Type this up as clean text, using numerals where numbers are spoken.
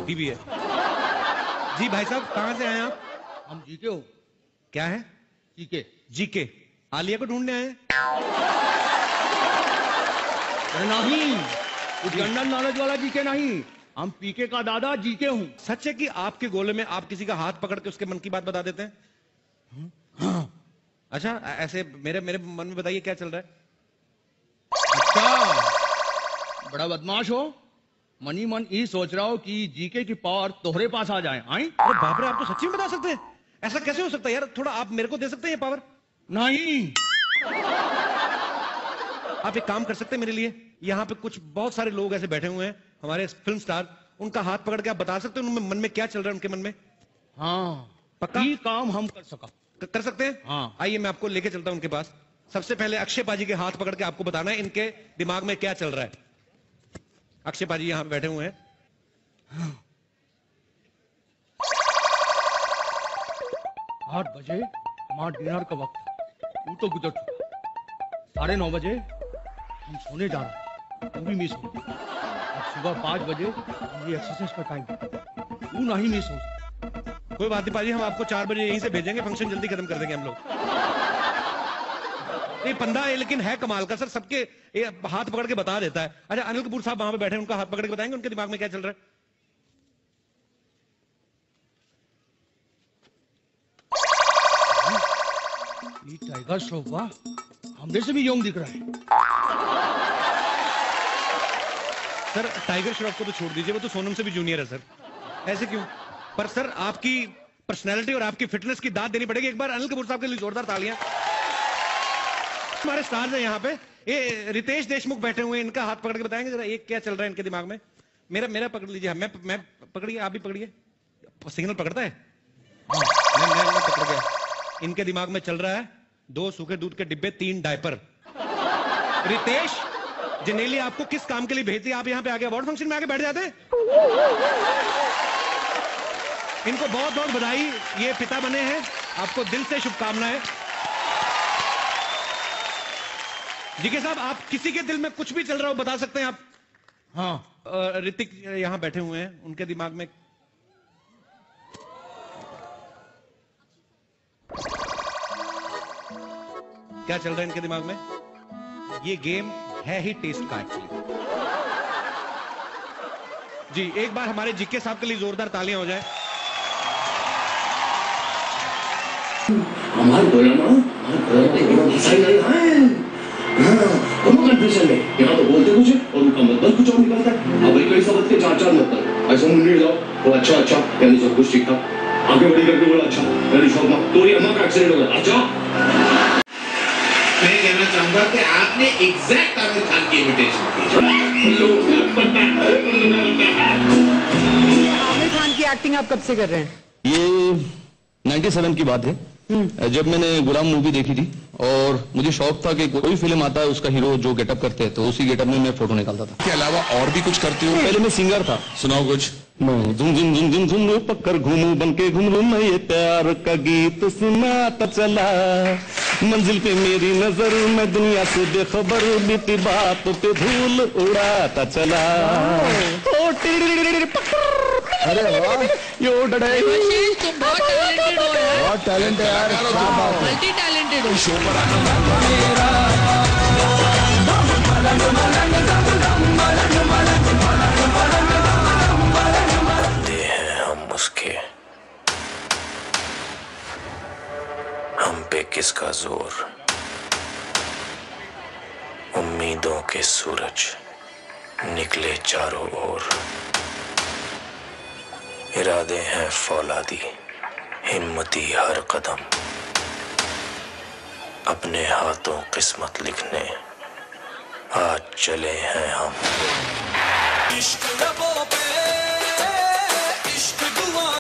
छोटी भी है। जी भाई साहब, कहाँ से आए आप? हम जीके हो। क्या है? जीके। जीके? आलिया को ढूंढने आए? नहीं, जनरल नॉलेज वाला जीके नहीं, हम पीके का दादा जीके हूँ। सच है कि आपके गोले में आप किसी का हाथ पकड़ के उसके मन की बात बता देते हैं? हाँ। अच्छा, ऐसे मेरे मेरे मन में बताइए क्या चल रहा है? अच्छा, बड़ा बदमाश हो। मनी मन ये सोच रहा हो कि जीके की पावर तोहरे पास आ जाए। आई? अरे बाप रे, आप तो सच्ची में बता सकते हैं? ऐसा कैसे हो सकता है यार? थोड़ा आप मेरे को दे सकते हैं ये पावर? नहीं। आप एक काम कर सकते हैं मेरे लिए? यहाँ पे कुछ बहुत सारे लोग ऐसे बैठे हुए हैं, हमारे फिल्म स्टार, उनका हाथ पकड़ के आप बता सकते हैं उनमें मन में क्या चल रहा है उनके मन में? हाँ, पक्का? ये काम हम कर सकते हैं? हाँ। आइए मैं आपको लेके चलता हूं उनके पास। सबसे पहले अक्षय पाजी के हाथ पकड़ के आपको बताना है इनके दिमाग में क्या चल रहा है। अक्षय पाजी यहां पे बैठे हुए हैं। 8 बजे हमारा डिनर का वक्त, तू तो गुजर चुका। 9:30 बजे हम सोने जा रहे हैं, तू भी मिस हो। अब सुबह 5 बजे हमारी एक्सरसाइज का टाइम, तू नहीं मिस हो। कोई बात नहीं पाजी, हम आपको 4 बजे यहीं से भेजेंगे, फंक्शन जल्दी खत्म कर देंगे हम लोग। ये बंदा है लेकिन है कमाल का सर, सबके हाथ पकड़ के बता देता है। अच्छा, अनिल कपूर साहब वहां पे बैठे हैं, उनका हाथ पकड़ के बताएंगे उनके दिमाग में क्या चल रहा है? ये टाइगर श्रॉफ वाह, हमने से भी यंग दिख रहा है। सर टाइगर श्रॉफ को तो छोड़ दीजिए, वो तो सोनम से भी जूनियर है सर। ऐसे क्यों? पर सर आपकी पर्सनैलिटी और आपकी फिटनेस की दाद देनी पड़ेगी। एक बार अनिल कपूर साहब के लिए जोरदार तालियां। हमारे स्टार्स हैं यहाँ पे। ये रितेश देशमुख बैठे हुए हैं, इनका हाथ पकड़ के बताएंगे जरा एक क्या चल रहा है इनके दिमाग में? मेरा पकड़ लीजिए। मैं पकड़िए, आप भी पकड़िए। सिग्नल पकड़ता है? मैं पकड़ गया। इनके दिमाग में चल रहा है 2 सूखे दूध के डिब्बे, 3 डायपर। रितेश, जनेली आपको किस काम के लिए भेजती है? आप यहाँ पे आके अवार्ड फंक्शन में आके बैठ जाते हैं? इनको बहुत बहुत बधाई, ये पिता बने हैं, आपको दिल से शुभकामनाएं। जीके साहब, आप किसी के दिल में कुछ भी चल रहा हो बता सकते हैं आप? हाँ। ऋतिक यहां बैठे हुए हैं, उनके दिमाग में क्या चल रहा है? इनके दिमाग में ये गेम है ही टेस्ट का एक्चुअली। जी एक बार हमारे जीके साहब के लिए जोरदार तालियां हो जाए। हमारे कंफ्यूजन में यहाँ तो बोलते कुछ और उनका मतलब कुछ और निकलता है। अब एक ही शब्द के 4 मतलब ऐसा मुंडे जाओ वो अच्छा यानी सब कुछ ठीक था, आगे बढ़ी करके बोला अच्छा यानी शौक तोरी अम्मा का एक्सीडेंट हो गया। अच्छा, मैं कहना चाहूंगा कि आपने एग्जैक्ट आमिर खान की इमिटेशन की। आमिर खान की एक्टिंग आप कब से कर रहे हैं? ये 97 की बात है, जब मैंने गुलाम मूवी देखी थी और मुझे शौक था कि कोई फिल्म आता है उसका हीरो जो गेटअप करते हैं तो उसी गेटअप में मैं फोटो निकालता था। के अलावा और भी कुछ करते हो? पहले मैं सिंगर था। सुनाओ कुछ। मैं झुम झुम झुम झुम झुम पक्कर घूमू बनके घूमू, मैं ये प्यार का गीत सुनाता चला, मंजिल पे मेरी नजर मैं दुनिया से बेखबर, बीती बात पे धूल उड़ाता चला। अरे वाह, यो डडे तुम बहुत टैलेंटेड हो यार। बहुत टैलेंट है यार, क्या बात है। मल्टी टैलेंटेड हो। शो पर आना हम उसके, हम पे किसका जोर, उम्मीदों के सूरज निकले चारों ओर, इरादे हैं फौलादी हिम्मती हर कदम, अपने हाथों किस्मत लिखने आज चले हैं हम। इश्क लबों पे, इश्क दुआ